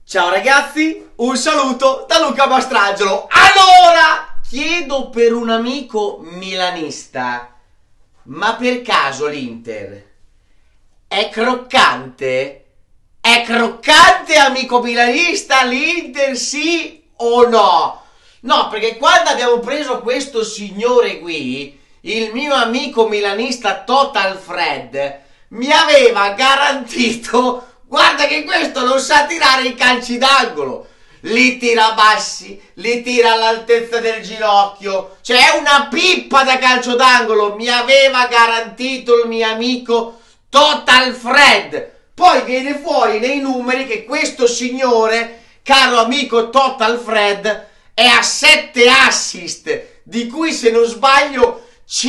Ciao ragazzi, un saluto da Luca Mastrangelo. Allora, chiedo per un amico milanista, ma per caso l'Inter è croccante? È croccante, amico milanista, l'Inter sì o no? No, perché quando abbiamo preso questo signore qui, il mio amico milanista Total Fred, mi aveva garantito, guarda che questo non sa tirare i calci d'angolo, li tira bassi, li tira all'altezza del ginocchio, cioè è una pippa da calcio d'angolo, mi aveva garantito il mio amico Total Fred. Poi viene fuori nei numeri che questo signore, caro amico Total Fred, è a 7 assist, di cui se non sbaglio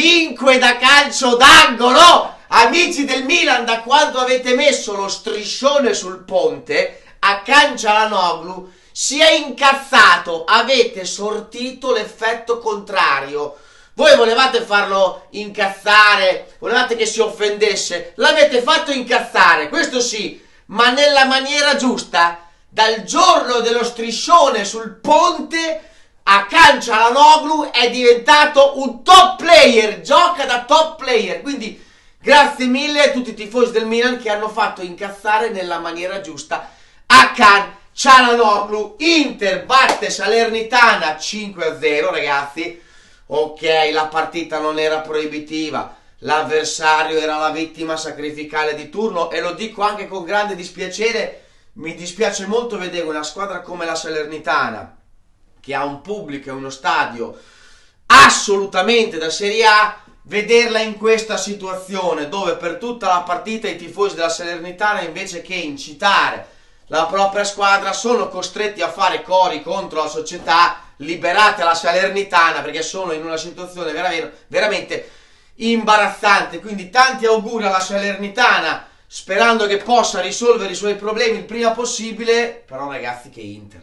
5 da calcio d'angolo. Amici del Milan, da quando avete messo lo striscione sul ponte, a Calcialanoglu si è incazzato, avete sortito l'effetto contrario. Voi volevate farlo incazzare, volevate che si offendesse, l'avete fatto incazzare, questo sì, ma nella maniera giusta. Dal giorno dello striscione sul ponte a Calcialanoglu è diventato un top player, gioca da top player, quindi grazie mille a tutti i tifosi del Milan che hanno fatto incazzare nella maniera giusta a Calcialanoglu. Inter batte Salernitana 5-0, ragazzi. Ok, la partita non era proibitiva, l'avversario era la vittima sacrificale di turno e lo dico anche con grande dispiacere. Mi dispiace molto vedere una squadra come la Salernitana, che ha un pubblico e uno stadio assolutamente da Serie A, vederla in questa situazione dove per tutta la partita i tifosi della Salernitana, invece che incitare la propria squadra, sono costretti a fare cori contro la società. Liberate la Salernitana, perché sono in una situazione veramente imbarazzante. Quindi tanti auguri alla Salernitana, sperando che possa risolvere i suoi problemi il prima possibile. Però ragazzi, che Inter,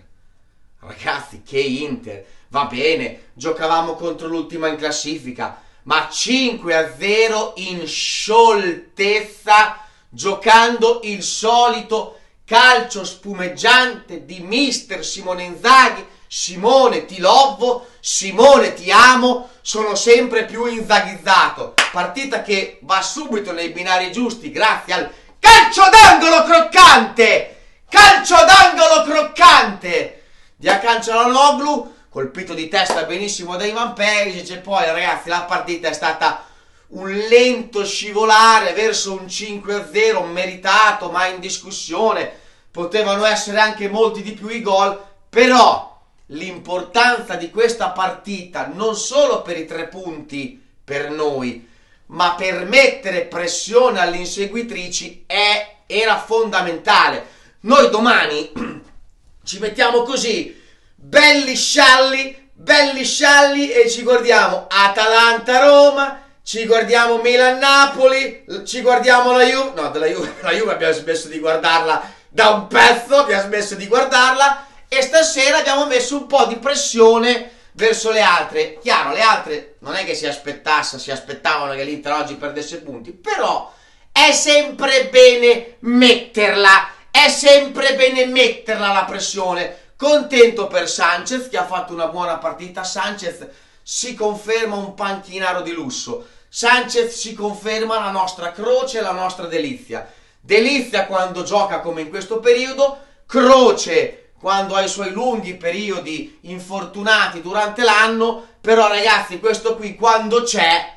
va bene, giocavamo contro l'ultima in classifica, ma 5-0 in scioltezza, giocando il solito calcio spumeggiante di mister Simone Inzaghi. Simone, ti lovo, Simone, ti amo, sono sempre più inzaghizzato. Partita che va subito nei binari giusti grazie al calcio d'angolo croccante di Calcialanoglu, colpito di testa benissimo da Ivan Perisic. E poi ragazzi, la partita è stata un lento scivolare verso un 5-0 meritato ma in discussione. Potevano essere anche molti di più i gol, però l'importanza di questa partita, non solo per i 3 punti per noi, ma per mettere pressione alle inseguitrici, era fondamentale. Noi domani ci mettiamo così, belli scialli, e ci guardiamo Atalanta-Roma, ci guardiamo Milan-Napoli, ci guardiamo la Juve. No, la Juve abbiamo smesso di guardarla da un pezzo, e stasera abbiamo messo un po' di pressione verso le altre. Chiaro, le altre non è che si aspettavano che l'Inter oggi perdesse punti, però è sempre bene metterla, la pressione. Contento per Sanchez, che ha fatto una buona partita. Sanchez si conferma un panchinaro di lusso, Sanchez si conferma la nostra croce, la nostra delizia quando gioca come in questo periodo, croce quando ha i suoi lunghi periodi infortunati durante l'anno. Però ragazzi, questo qui quando c'è,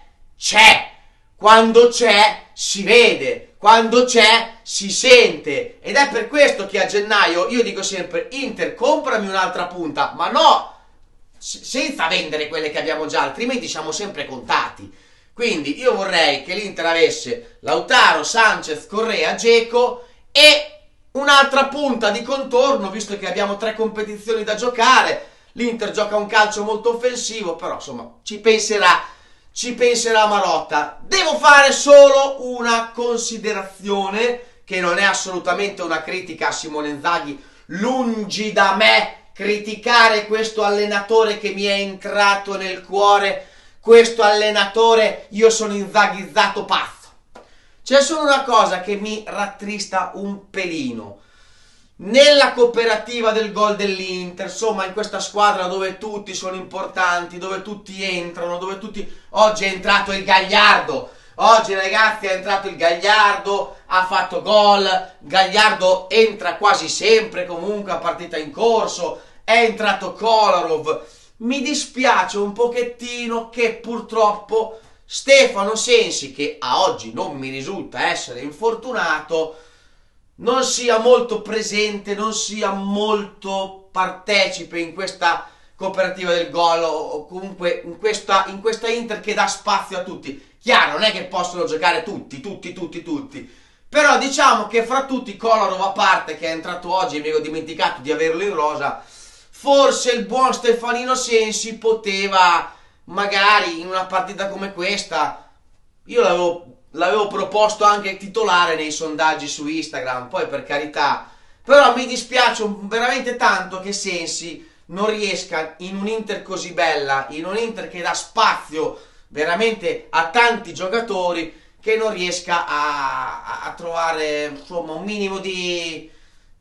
si vede, quando c'è, si sente. Ed è per questo che a gennaio io dico sempre: Inter, comprami un'altra punta, ma no, senza vendere quelle che abbiamo già, altrimenti siamo sempre contati. Quindi io vorrei che l'Inter avesse Lautaro, Sanchez, Correa, Dzeko e un'altra punta di contorno, visto che abbiamo 3 competizioni da giocare. L'Inter gioca un calcio molto offensivo, però insomma ci penserà Marotta. Devo fare solo una considerazione, che non è assolutamente una critica a Simone Inzaghi. Lungi da me criticare questo allenatore che mi è entrato nel cuore, questo allenatore. Io sono inzaghizzato pazzo. C'è solo una cosa che mi rattrista un pelino. nella cooperativa del gol dell'Inter, insomma in questa squadra dove tutti sono importanti, dove tutti entrano, dove tutti... Oggi è entrato il Gagliardo, oggi ragazzi è entrato il Gagliardo, ha fatto gol, Gagliardo entra quasi sempre comunque a partita in corso, è entrato Kolarov. Mi dispiace un pochettino che purtroppo Stefano Sensi, che a oggi non mi risulta essere infortunato, non sia molto presente, non sia molto partecipe in questa cooperativa del gol o comunque in questa Inter che dà spazio a tutti. Chiaro, non è che possono giocare tutti, però diciamo che fra tutti, Kolarov a parte che è entrato oggi e mi ero dimenticato di averlo in rosa, forse il buon Stefanino Sensi poteva magari in una partita come questa, io l'avevo proposto anche titolare nei sondaggi su Instagram, poi per carità, però mi dispiace veramente tanto che Sensi non riesca in un Inter così bella, in un Inter che dà spazio veramente a tanti giocatori, che non riesca a trovare insomma un minimo di...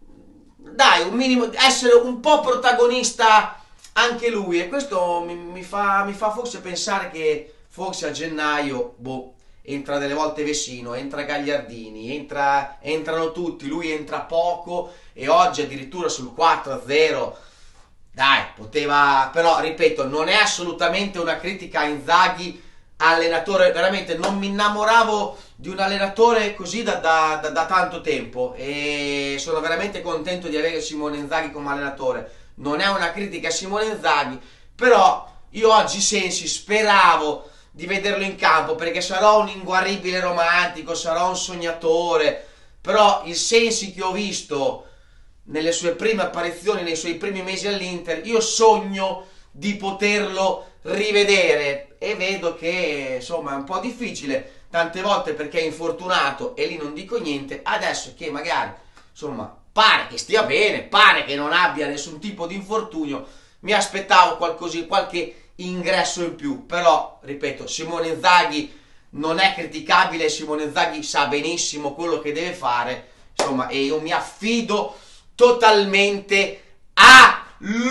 dai, un minimo, essere un po' protagonista anche lui, e questo mi fa forse pensare che forse a gennaio, boh, entra delle volte Vecino, entra Gagliardini, entrano tutti, lui entra poco e oggi addirittura sul 4-0, dai, poteva, però ripeto, non è assolutamente una critica a Inzaghi, allenatore, veramente non mi innamoravo di un allenatore così da tanto tempo e sono veramente contento di avere Simone Inzaghi come allenatore. Non è una critica a Simone Inzaghi, però io oggi Sensi speravo di vederlo in campo perché sarò un inguaribile romantico, sarò un sognatore, però il Sensi che ho visto nelle sue prime apparizioni, nei suoi primi mesi all'Inter, io sogno di poterlo rivedere e vedo che insomma è un po' difficile tante volte perché è infortunato e lì non dico niente. Adesso che magari insomma pare che stia bene, pare che non abbia nessun tipo di infortunio, mi aspettavo qualche ingresso in più, però ripeto, Simone Inzaghi non è criticabile, Simone Inzaghi sa benissimo quello che deve fare, insomma, e io mi affido totalmente a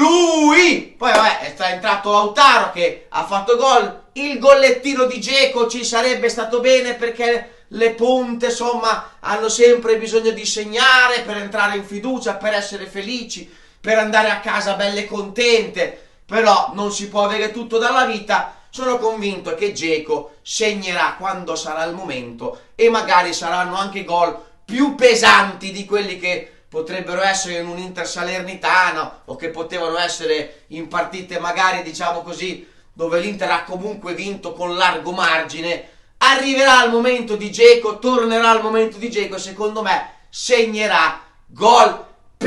lui. Poi vabbè, è entrato Lautaro che ha fatto gol, il gollettino di Dzeko ci sarebbe stato bene perché le punte insomma hanno sempre bisogno di segnare per entrare in fiducia, per essere felici, per andare a casa belle contente, però non si può avere tutto dalla vita. Sono convinto che Dzeko segnerà quando sarà il momento e magari saranno anche gol più pesanti di quelli che potrebbero essere in un Inter Salernitana o che potevano essere in partite magari diciamo così dove l'Inter ha comunque vinto con largo margine. Arriverà il momento di Dzeko, tornerà il momento di Dzeko e secondo me segnerà gol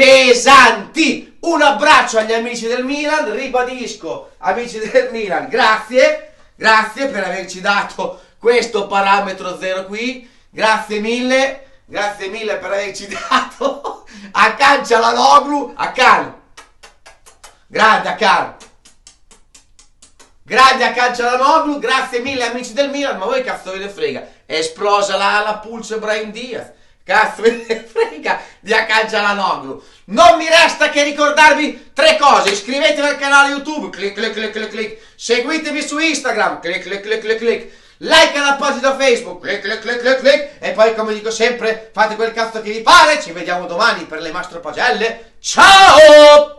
pesanti. Un abbraccio agli amici del Milan, ribadisco, amici del Milan, grazie per averci dato questo parametro zero qui, grazie mille per averci dato Akan Çalhanoğlu, Akan, grande Akan, grande Akan Çalhanoğlu, grazie mille amici del Milan, ma voi cazzo ve ne frega, è esplosa la pulce Brahim Diaz, cazzo ve ne frega di Akan Çalhanoğlu. Non mi resta che ricordarvi tre cose: iscrivetevi al canale YouTube, clic clic clic clic clic, seguitemi su Instagram, clic clic clic clic clic, like alla pagina Facebook, clic clic clic clic clic, e poi come dico sempre fate quel cazzo che vi pare. Ci vediamo domani per le mastropagelle, ciao!